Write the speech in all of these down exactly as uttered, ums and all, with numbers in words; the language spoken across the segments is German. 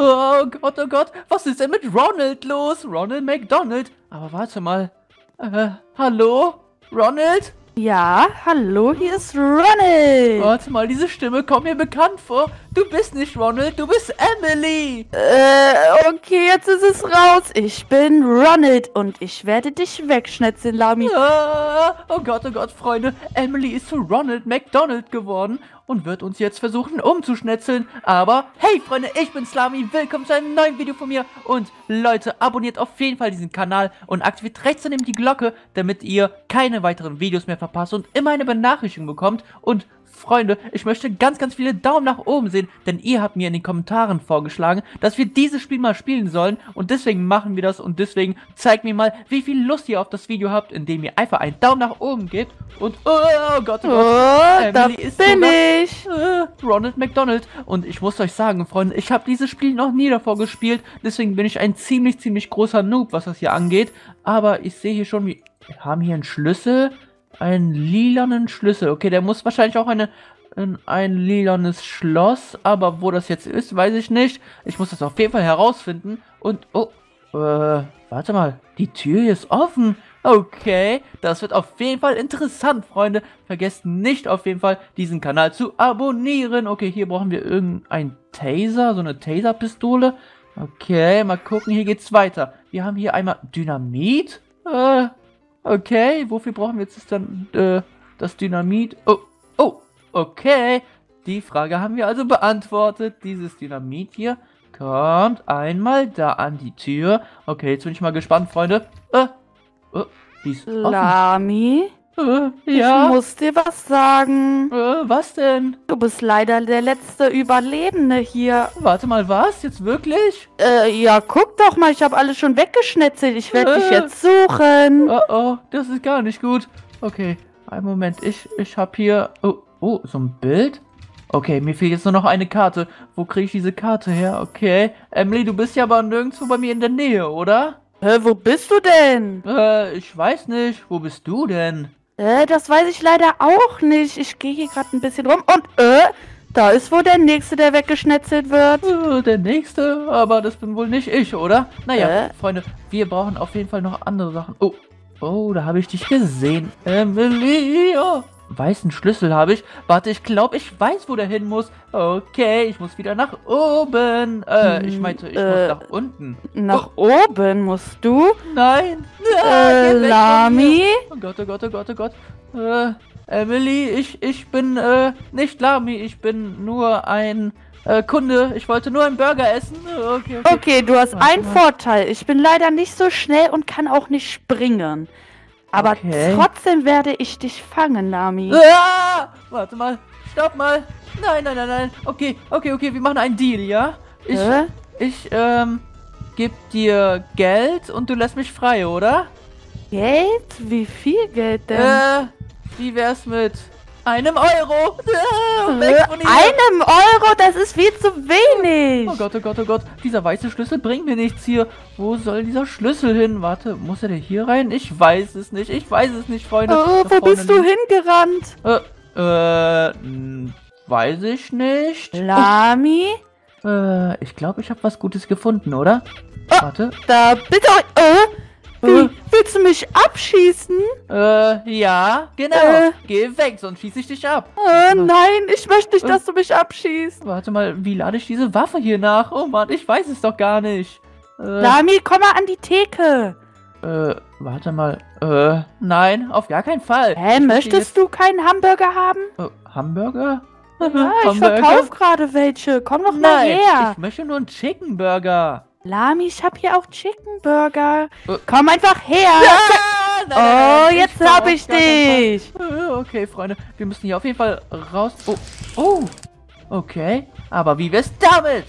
Oh Gott, oh Gott, was ist denn mit Ronald los? Ronald McDonald. Aber warte mal. Äh, hallo? Ronald? Ja, hallo, hier ist Ronald. Warte mal, diese Stimme kommt mir bekannt vor. Du bist nicht Ronald, du bist Emily. Äh, okay, jetzt ist es raus. Ich bin Ronald und ich werde dich wegschnetzeln, Lami. Ah, oh Gott, oh Gott, Freunde. Emily ist zu Ronald McDonald geworden und wird uns jetzt versuchen umzuschnetzeln. Aber, hey Freunde, ich bin Lami. Willkommen zu einem neuen Video von mir. Und Leute, abonniert auf jeden Fall diesen Kanal und aktiviert rechts daneben die Glocke, damit ihr keine weiteren Videos mehr verpasst und immer eine Benachrichtigung bekommt. Und Freunde, ich möchte ganz, ganz viele Daumen nach oben sehen, denn ihr habt mir in den Kommentaren vorgeschlagen, dass wir dieses Spiel mal spielen sollen und deswegen machen wir das und deswegen zeigt mir mal, wie viel Lust ihr auf das Video habt, indem ihr einfach einen Daumen nach oben gebt und oh, oh Gott, oh Gott, Oh, da Emily ist bin sogar, ich. äh, Ronald McDonald und ich muss euch sagen, Freunde, ich habe dieses Spiel noch nie davor gespielt, deswegen bin ich ein ziemlich, ziemlich großer Noob, was das hier angeht, aber ich sehe hier schon, wir haben hier einen Schlüssel. Einen lilanen Schlüssel. Okay, der muss wahrscheinlich auch eine, ein, ein lilanes Schloss. Aber wo das jetzt ist, weiß ich nicht. Ich muss das auf jeden Fall herausfinden. Und, oh, äh, warte mal. Die Tür hier ist offen. Okay, das wird auf jeden Fall interessant, Freunde. Vergesst nicht auf jeden Fall, diesen Kanal zu abonnieren. Okay, hier brauchen wir irgendein Taser, so eine Taserpistole. Okay, mal gucken, hier geht's weiter. Wir haben hier einmal Dynamit. Äh, Okay, wofür brauchen wir jetzt dann äh, das Dynamit? Oh, oh, okay. Die Frage haben wir also beantwortet. Dieses Dynamit hier kommt einmal da an die Tür. Okay, jetzt bin ich mal gespannt, Freunde. Äh, äh, die ist offen. Lami, Äh, ja. ich muss dir was sagen. Äh, was denn? Du bist leider der letzte Überlebende hier. Warte mal, was? Jetzt wirklich? Äh, ja, guck doch mal, ich habe alles schon weggeschnetzelt. Ich werde dich Äh. jetzt suchen. Oh, oh, das ist gar nicht gut. Okay, einen Moment. Ich, ich habe hier... Oh, oh, so ein Bild? Okay, mir fehlt jetzt nur noch eine Karte. Wo kriege ich diese Karte her? Okay. Emily, du bist ja aber nirgendwo bei mir in der Nähe, oder? Hä, wo bist du denn? Äh, ich weiß nicht. Wo bist du denn? Äh, das weiß ich leider auch nicht. Ich gehe hier gerade ein bisschen rum und, äh, da ist wohl der Nächste, der weggeschnetzelt wird. Äh, der Nächste? Aber das bin wohl nicht ich, oder? Naja, Äh? Freunde, wir brauchen auf jeden Fall noch andere Sachen. Oh, oh, da habe ich dich gesehen. Emily, oh. Weißen Schlüssel habe ich. Warte, ich glaube, ich weiß, wo der hin muss. Okay, ich muss wieder nach oben. Äh, ich meinte, ich Äh, muss nach unten. Nach oben musst du? Nein. Äh, Ah, geh weg von Lami? mir. Oh Gott, oh Gott, oh Gott, oh Gott. Äh, Emily, ich, ich bin, äh, nicht Lami. Ich bin nur ein, äh, Kunde. Ich wollte nur einen Burger essen. Okay, okay. Okay, du hast Warte einen mal. Vorteil. Ich bin leider nicht so schnell und kann auch nicht springen. Aber Okay. trotzdem werde ich dich fangen, Lami. Ah, warte mal. Stopp mal. Nein, nein, nein, nein. Okay, okay, okay. Wir machen einen Deal, ja? Ich, Hä? ich, ähm, geb dir Geld und du lässt mich frei, oder? Geld? Wie viel Geld denn? Äh, wie wär's mit einem Euro? Ah, weg Äh, von hier. einem Euro? Das ist viel zu wenig. Oh Gott, oh Gott, oh Gott. Dieser weiße Schlüssel bringt mir nichts hier. Wo soll dieser Schlüssel hin? Warte, muss er denn hier rein? Ich weiß es nicht. Ich weiß es nicht, Freunde. Oh, Da wo vorne bist du liegt- hingerannt? Äh, äh, hm, weiß ich nicht. Lami? Äh, ich glaube, ich habe was Gutes gefunden, oder? Oh. Warte. Da bitte. Äh, wie, Äh. willst du mich abschießen? Äh, ja, genau. Äh. Geh weg, sonst schieße ich dich ab. Äh, nein, ich möchte nicht, Äh. dass du mich abschießt. Warte mal, wie lade ich diese Waffe hier nach? Oh Mann, ich weiß es doch gar nicht. Äh, Lami, komm mal an die Theke. äh, warte mal. Äh, nein, auf gar keinen Fall. Hä, möchtest du keinen Hamburger haben? du? Äh, Hamburger? Ja, ich verkaufe gerade welche. Komm doch mal Nein, her. ich möchte nur einen Chicken Burger. Lami, ich hab hier auch Chicken Burger. Äh. Komm einfach her. Ah, nein, nein, Oh, nein, jetzt komm hab auf ich gar keinen dich. Fall. Äh, Okay, Freunde, wir müssen hier auf jeden Fall raus. Oh, oh. Okay, aber wie wär's damit?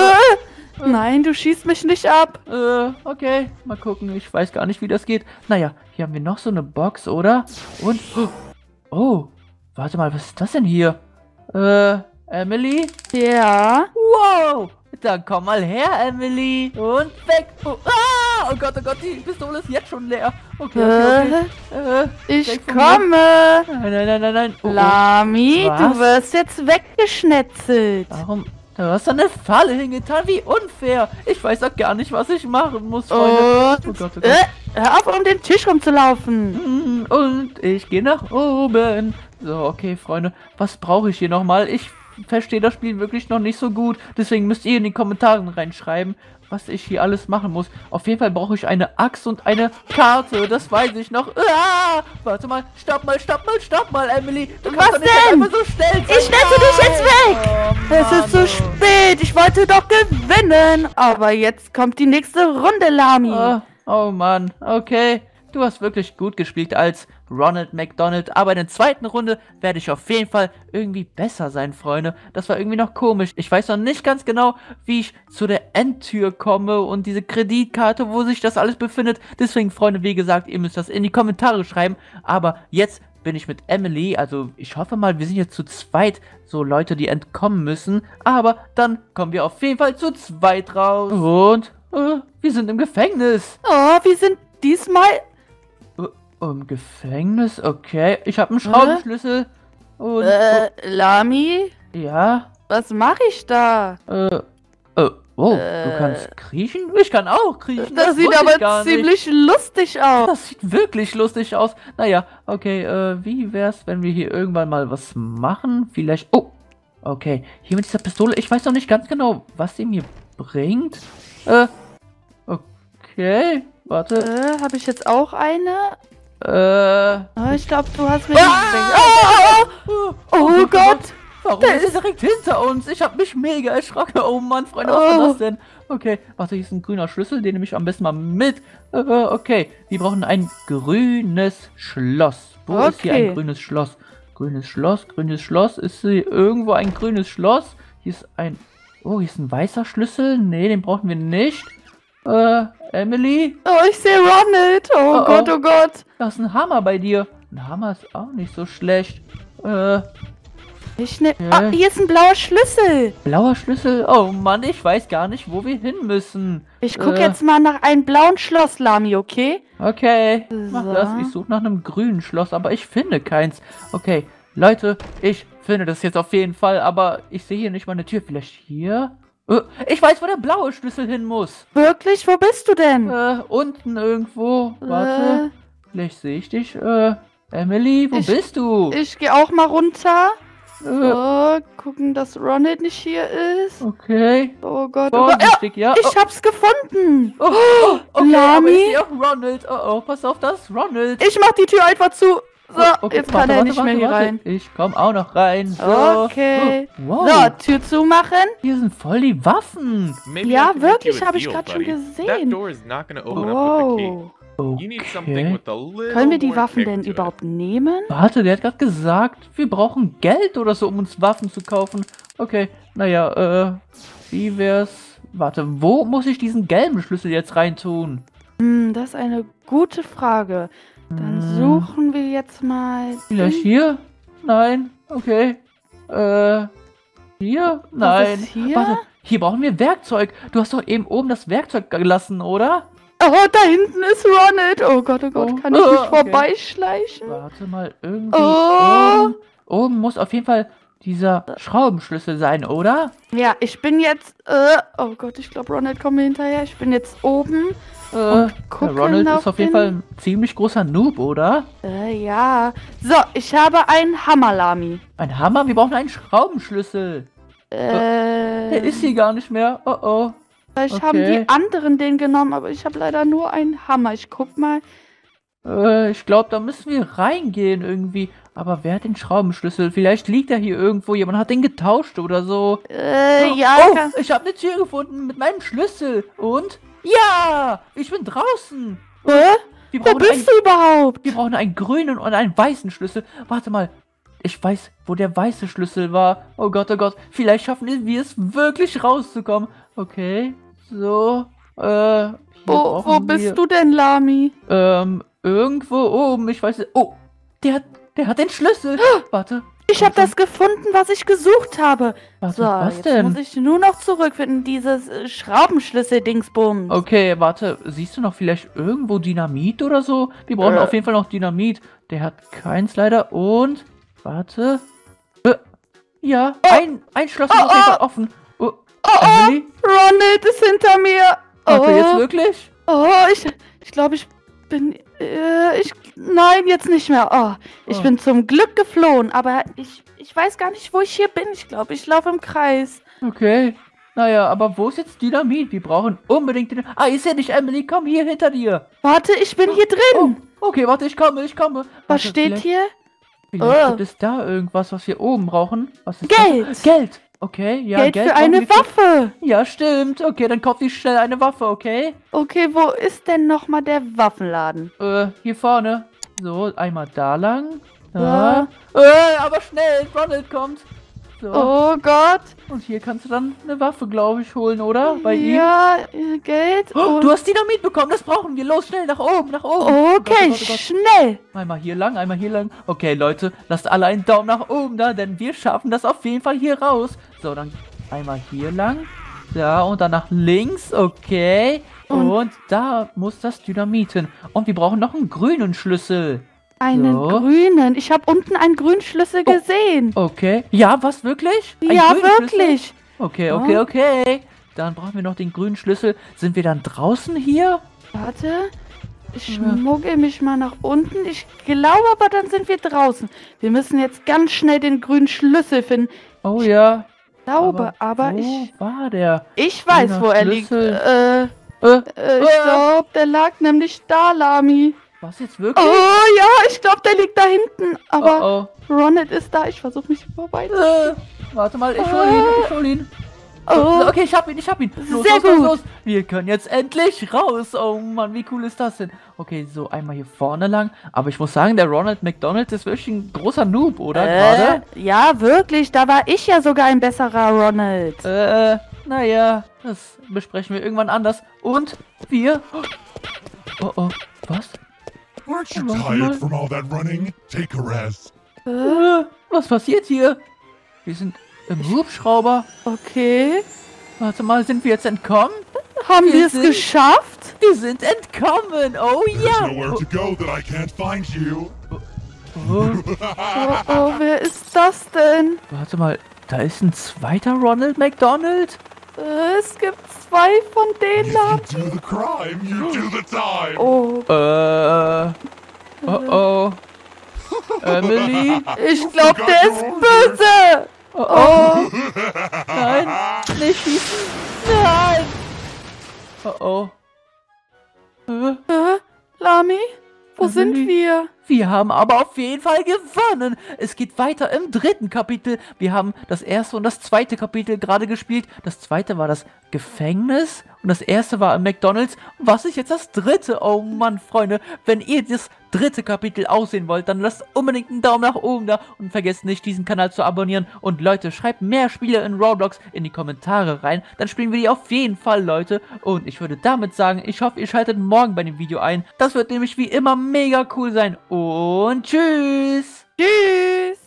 Äh, nein, du schießt mich nicht ab. Äh, okay, mal gucken. Ich weiß gar nicht, wie das geht. Naja, hier haben wir noch so eine Box, oder? Und, oh, oh, warte mal, was ist das denn hier? Äh, Emily? Ja. Wow, dann komm mal her, Emily. Und weg. Oh, ah, oh Gott, oh Gott, die Pistole ist jetzt schon leer. Okay, okay, okay. Äh, Ich weg von mir. komme. Nein, nein, nein, nein, nein. Oh, oh. Lami, Was? du wirst jetzt weggeschnetzelt. Warum, Du hast da eine Falle hingetan, wie unfair. Ich weiß auch gar nicht, was ich machen muss, Freunde. Und, Oh Gott, oh Gott. Äh, hör auf, um den Tisch rumzulaufen. Mm, Und ich gehe nach oben. So, okay, Freunde. Was brauche ich hier nochmal? Ich verstehe das Spiel wirklich noch nicht so gut. Deswegen müsst ihr in die Kommentare reinschreiben, was ich hier alles machen muss. Auf jeden Fall brauche ich eine Axt und eine Karte. Das weiß ich noch. Ah, warte mal. Stopp mal, stopp mal, stopp mal, Emily. Du Was kannst doch nicht denn? einfach so schnell sein. Ich schnetze dich jetzt weg. Oh, Es ist zu Mann. spät. Ich wollte doch gewinnen. Aber jetzt kommt die nächste Runde, Lami. Oh, oh Mann, okay. Du hast wirklich gut gespielt als Ronald McDonald, aber in der zweiten Runde werde ich auf jeden Fall irgendwie besser sein, Freunde. Das war irgendwie noch komisch. Ich weiß noch nicht ganz genau, wie ich zu der Endtür komme und diese Kreditkarte, wo sich das alles befindet. Deswegen, Freunde, wie gesagt, ihr müsst das in die Kommentare schreiben. Aber jetzt bin ich mit Emily, also ich hoffe mal, wir sind jetzt zu zweit so Leute, die entkommen müssen. Aber dann kommen wir auf jeden Fall zu zweit raus. Und äh, wir sind im Gefängnis. Oh, wir sind diesmal... Im Gefängnis? Okay. Ich habe einen Schraubenschlüssel. Und... Äh, Lami? oh, ja? Was mache ich da? Äh... äh oh, Äh. du kannst kriechen? Ich kann auch kriechen. Das, sieht wusste ich aber gar nicht. ziemlich lustig aus. Das sieht wirklich lustig aus. Naja, okay. Äh, wie wär's, wenn wir hier irgendwann mal was machen? Vielleicht... Oh! Okay. Hier mit dieser Pistole. Ich weiß noch nicht ganz genau, was sie mir bringt. Äh... Okay. Warte. Äh, habe ich jetzt auch eine? Äh... Oh, ich glaube, du hast mir... Ah! Oh, oh, oh, oh Gott! Warum Der ist er ist- direkt hinter uns? Ich habe mich mega erschrocken. Oh Mann, Freunde, was Oh. war das denn? Okay, warte, hier ist ein grüner Schlüssel. Den nehme ich am besten mal mit. Äh, okay, wir brauchen ein grünes Schloss. Wo ist hier Okay. ein grünes Schloss? Grünes Schloss, grünes Schloss. Ist hier irgendwo ein grünes Schloss? Hier ist ein... Oh, hier ist ein weißer Schlüssel. Nee, den brauchen wir nicht. Äh, Emily? Oh, ich sehe Ronald. Oh, Oh, Gott, oh. oh Gott. Da ist ein Hammer bei dir. Ein Hammer ist auch nicht so schlecht. Äh... Ich ne Okay. Ah, hier ist ein blauer Schlüssel. Blauer Schlüssel? Oh Mann, ich weiß gar nicht, wo wir hin müssen. Ich gucke Äh. jetzt mal nach einem blauen Schloss, Lami, okay? Okay, mach So. das. Ich suche nach einem grünen Schloss, aber ich finde keins. Okay, Leute, ich finde das jetzt auf jeden Fall, aber ich sehe hier nicht mal eine Tür. Vielleicht hier? Äh, ich weiß, wo der blaue Schlüssel hin muss. Wirklich? Wo bist du denn? Äh, unten irgendwo. Warte, vielleicht sehe ich dich. Äh, Emily, wo Ich- bist du? Äh, ich gehe auch mal runter. äh, Oh, gucken, dass Ronald nicht hier ist. okay. Oh Gott, oh Gott. Ja, Vorsichtig, ja. ich hab's gefunden. Oh, oh, okay, aber Lami? ich sehe auch Ronald. Oh, oh, pass auf, das ist Ronald. Ich mach die Tür einfach zu. So, Oh, okay, jetzt warte, kann er warte, nicht warte, mehr hier warte. rein. Ich komme auch noch rein. So. Okay. Oh, wow. So, Tür zumachen. Hier sind voll die Waffen. Maybe Ja, I can make wirklich, you a hab ich deal, grad schon buddy. gesehen. That door is not gonna open up with the key. Wow. You need something Okay. with a little Können wir die more Waffen kick denn to it. überhaupt nehmen? Warte, der hat gerade gesagt, wir brauchen Geld oder so, um uns Waffen zu kaufen. Okay, naja, äh, wie wär's? Warte, wo muss ich diesen gelben Schlüssel jetzt reintun? Hm, das ist eine gute Frage. Dann Hm, suchen wir jetzt mal... Vielleicht hier? Nein, okay. Äh, hier? Was Nein. ist hier? Warte, hier brauchen wir Werkzeug. Du hast doch eben oben das Werkzeug gelassen, oder? Oh, da hinten ist Ronald. Oh Gott, oh Gott, Oh, kann ich oh, mich okay. vorbeischleichen? Warte mal, irgendwie Oh. oben, oben muss auf jeden Fall dieser Schraubenschlüssel sein, oder? Ja, ich bin jetzt... Äh, oh Gott, ich glaube, Ronald kommt mir hinterher. Ich bin jetzt oben. Äh, der gucken Ronald auf ist auf jeden den- Fall ein ziemlich großer Noob, oder? Äh, ja. So, ich habe einen Hammer, Lami. Ein Hammer? Wir brauchen einen Schraubenschlüssel. Äh, Der ist hier gar nicht mehr. Oh oh. vielleicht okay. haben die anderen den genommen, aber ich habe leider nur einen Hammer. Ich guck mal. Äh, ich glaube, da müssen wir reingehen irgendwie. Aber wer hat den Schraubenschlüssel? Vielleicht liegt er hier irgendwo. Jemand hat den getauscht oder so. Äh, ja, Oh, kann- ich habe eine Tür gefunden mit meinem Schlüssel. Und? Ja, ich bin draußen. Hä? Wir Wo brauchen einen, bist du überhaupt? wir brauchen einen grünen und einen weißen Schlüssel. Warte mal. Ich weiß, wo der weiße Schlüssel war. Oh Gott, oh Gott. Vielleicht schaffen wir es wirklich rauszukommen. Okay. So. Äh. hier Wo, wo brauchen bist wir- du denn, Lami? Ähm, irgendwo oben. Ich weiß nicht. Oh, der hat, der hat den Schlüssel. Warte. Ich habe das gefunden, was ich gesucht habe. Warte, So, was jetzt denn? muss ich nur noch zurückfinden, dieses äh, Schraubenschlüssel-Dingsbums. Okay, warte. Siehst du noch vielleicht irgendwo Dynamit oder so? Wir brauchen Äh. auf jeden Fall noch Dynamit. Der hat keins leider. Und, warte. Äh, ja, ein, ein Schloss ist Oh, auf jeden oh. Fall offen. Oh, Oh, Emily? oh, Ronald ist hinter mir. Warte, jetzt Oh, wirklich? oh, ich, ich glaube, ich bin, äh, ich, nein, jetzt nicht mehr. Oh, ich Oh. bin zum Glück geflohen, aber ich, ich weiß gar nicht, wo ich hier bin. Ich glaube, ich laufe im Kreis. Okay. Naja, aber wo ist jetzt Dynamit? Wir brauchen unbedingt Dynamit. Ah, ich sehe dich, Emily. Komm hier hinter dir. Warte, ich bin hier Oh, drin. okay, warte, ich komme, ich komme. Was Warte, steht vielleicht, hier? Vielleicht Oh. gibt es da irgendwas, was wir oben brauchen. Was ist Geld. Das? Geld. Okay, ja, Geld, Geld für brauchen eine wir für- Waffe. Ja, stimmt. Okay, dann kauf dich schnell eine Waffe, okay? Okay, wo ist denn nochmal der Waffenladen? Äh, hier vorne. So, einmal da lang. Ja. Da. Äh, aber schnell, Ronald kommt. So. Oh Gott. Und hier kannst du dann eine Waffe, glaube ich, holen, oder? Bei ihm. Ja, äh, Geld. Oh, und- du hast Dynamit bekommen, das brauchen wir. Los, schnell, nach oben, nach oben. Oh Gott, Okay, oh Gott, oh Gott. schnell. Einmal hier lang, einmal hier lang. Okay, Leute, lasst alle einen Daumen nach oben da, denn wir schaffen das auf jeden Fall hier raus. So, dann einmal hier lang. Ja, und dann nach links. Okay. Und, Und- da muss das Dynamit hin. Und wir brauchen noch einen grünen Schlüssel. Einen So. grünen. Ich habe unten einen grünen Schlüssel Oh. gesehen. Okay. Ja, was, wirklich? Ein Ja, grünen Schlüssel? wirklich. Okay, Ja. okay, okay. Dann brauchen wir noch den grünen Schlüssel. Sind wir dann draußen hier? Warte. Ich Ja. schmuggel mich mal nach unten. Ich glaube aber, dann sind wir draußen. Wir müssen jetzt ganz schnell den grünen Schlüssel finden. Oh ja. Ich glaube, aber, wo ich, war der? ich weiß, grüner wo er liegt. Schlüssel? Äh, Äh, äh, ich Äh. glaube, der lag nämlich da, Lami. was jetzt wirklich? Oh ja, ich glaube, der liegt da hinten. Aber oh, Ronald ist da. Ich versuche mich vorbei. oh. Äh, warte mal, ich hol ihn, ich hol ihn. Oh, Okay, ich hab ihn, ich hab ihn. Los, Sehr los, los, gut. los. Wir können jetzt endlich raus. Oh Mann, wie cool ist das denn? Okay, so einmal hier vorne lang. Aber ich muss sagen, der Ronald McDonald ist wirklich ein großer Noob, oder? äh, Gerade? ja, wirklich. Da war ich ja sogar ein besserer Ronald. Äh, naja, das besprechen wir irgendwann anders. Und wir... Oh, oh, was? Aren't you Warte mal. tired from all that running? Take a rest. Äh, was passiert hier? Wir sind im Hubschrauber. Okay. Warte mal, sind wir jetzt entkommen? Haben Wir wir es sind- geschafft? Wir sind entkommen. Oh There's ja. nowhere to go that I can't find you. Oh, Oh, oh, wer ist das denn? warte mal, da ist ein zweiter Ronald McDonald. Äh, Es gibt zwei von denen. If you do the crime, you do the time. Oh, Äh, oh oh. Emily? ich glaube, der ist böse. Oh oh. Nein, nicht schießen. Nein. Oh oh. Äh, Äh, Lami, wo sind Emily? wir? Wir haben aber auf jeden Fall gewonnen. Es geht weiter im dritten Kapitel. Wir haben das erste und das zweite Kapitel gerade gespielt. Das zweite war das Gefängnis und das erste war im McDonald's. Was ist jetzt das dritte? Oh Mann, Freunde, wenn ihr das dritte Kapitel aussehen wollt, dann lasst unbedingt einen Daumen nach oben da und vergesst nicht, diesen Kanal zu abonnieren. Und Leute, schreibt mehr Spiele in Roblox in die Kommentare rein. Dann spielen wir die auf jeden Fall, Leute. Und ich würde damit sagen, ich hoffe, ihr schaltet morgen bei dem Video ein. Das wird nämlich wie immer mega cool sein. Und tschüss! Tschüss.